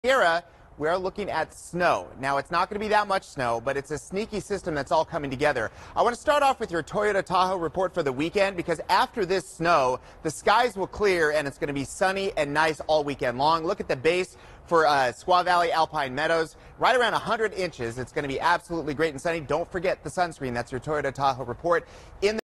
Era, we are looking at snow. Now, it's not going to be that much snow, but it's a sneaky system that's all coming together. I want to start off with your Toyota Tahoe report for the weekend because after this snow, the skies will clear and it's going to be sunny and nice all weekend long. Look at the base for Squaw Valley Alpine Meadows, right around 100 inches. It's going to be absolutely great and sunny. Don't forget the sunscreen. That's your Toyota Tahoe report. In